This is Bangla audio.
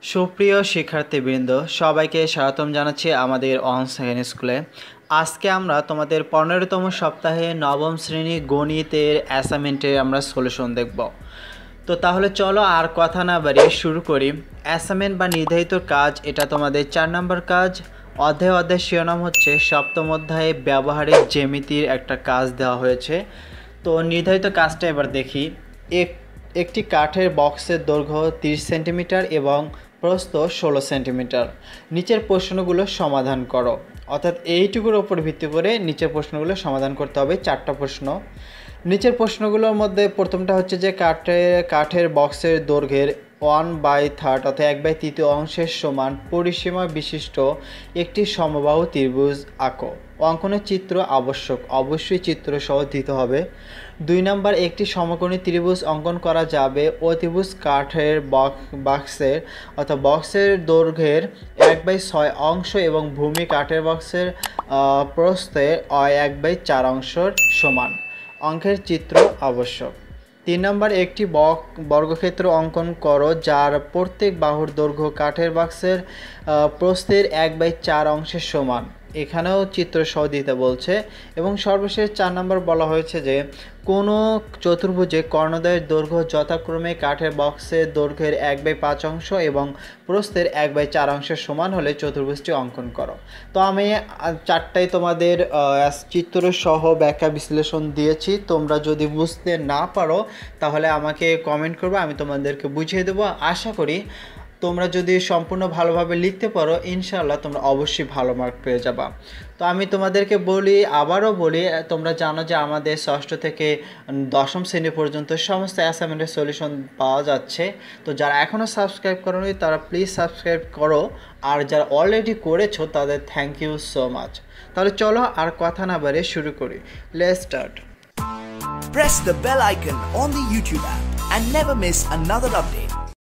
সুপ্রিয় শিক্ষার্থীবৃন্দ, সবাইকে স্বাগতম জানাচ্ছি আমাদের অন সেকেন্ড স্কুলে। আজকে আমরা তোমাদের 15তম সপ্তাহে নবম শ্রেণী গণিতের অ্যাসাইনমেন্টের আমরা সলিউশন দেখব। তো তাহলে চলো আর কথা না বাড়িয়ে শুরু করি। অ্যাসাইনমেন্ট বা নির্ধারিত কাজ, এটা তোমাদের 4 নম্বর কাজ। অধ্যায় শিরোনাম হচ্ছে সপ্তম অধ্যায়ে ব্যবহারিক জ্যামিতির একটা কাজ দেওয়া হয়েছে। তো নির্ধারিত কাজটা এবার দেখি। একটি কাঠের বক্সের দৈর্ঘ্য 30 সেন্টিমিটার এবং প্রস্থ 16 সেন্টিমিটার। নিচের প্রশ্নগুলো সমাধান করো। অর্থাৎ এইটুকুর ওপর ভিত্তি করে নিচের প্রশ্নগুলো সমাধান করতে হবে। 4টা প্রশ্ন। নিচের প্রশ্নগুলোর মধ্যে প্রথমটা হচ্ছে যে কাঠের বক্সের দৈর্ঘ্যের 1/3 অর্থাৎ 1/3 অংশের সমান পরিসীমা বিশিষ্ট একটি সমবাহু ত্রিভুজ আঁকো। অঙ্কনের চিত্র আবশ্যক, অবশ্যই চিত্র সহ দিতে হবে। 2 নম্বর, একটি সমকোণী ত্রিভুজ অঙ্কন করা যাবে। অতিভুজ কাঠের বক্সের অর্থাৎ বক্সের দৈর্ঘ্যের 1/6 অংশ এবং ভূমি কাঠের বক্সের প্রস্থের 1/4 অংশের সমান। অঙ্কের চিত্র আবশ্যক। 3 নম্বর, একটি বর্গক্ষেত্র অঙ্কন করো যার প্রত্যেক বাহুর দৈর্ঘ্য কাঠের বাক্সের প্রস্থের 1/4 অংশের সমান। এখানেও চিত্র সহ দিতে বলছে। এবং সর্বশেষ 4 নম্বর বলা হয়েছে যে কোনো চতুর্ভুজে কর্ণদ্বয়ের দৈর্ঘ্য যথাক্রমে কাঠের বক্সের দৈর্ঘ্যের 1/5 অংশ এবং প্রস্থের 1/4 অংশের সমান হলে চতুর্ভুজটি অঙ্কন করো। তো আমি 4টাই তোমাদের চিত্র সহ ব্যাখ্যা বিশ্লেষণ দিয়েছি। তোমরা যদি বুঝতে না পারো তাহলে আমাকে কমেন্ট করবে, আমি তোমাদেরকে বুঝিয়ে দেবো। আশা করি তোমরা যদি সম্পূর্ণ ভালোভাবে লিখতে পারো, ইনশাআল্লাহ তোমরা অবশ্যই ভালো মার্ক পেয়ে যাবা। তো আমি তোমাদেরকে আবারও বলি, তোমরা জানো যে আমাদের 6ষ্ঠ থেকে 10ম শ্রেণী পর্যন্ত সমস্ত অ্যাসাইনমেন্টের সলিউশন পাওয়া যাচ্ছে। তো যারা এখনও সাবস্ক্রাইব করোনি তারা প্লিজ সাবস্ক্রাইব করো, আর যারা অলরেডি করেছো তাদের থ্যাংক ইউ সো মাচ। তাহলে চলো আর কথা না বাড়িয়ে শুরু করি। Let's start. Press the bell icon on the YouTube app and never miss another update.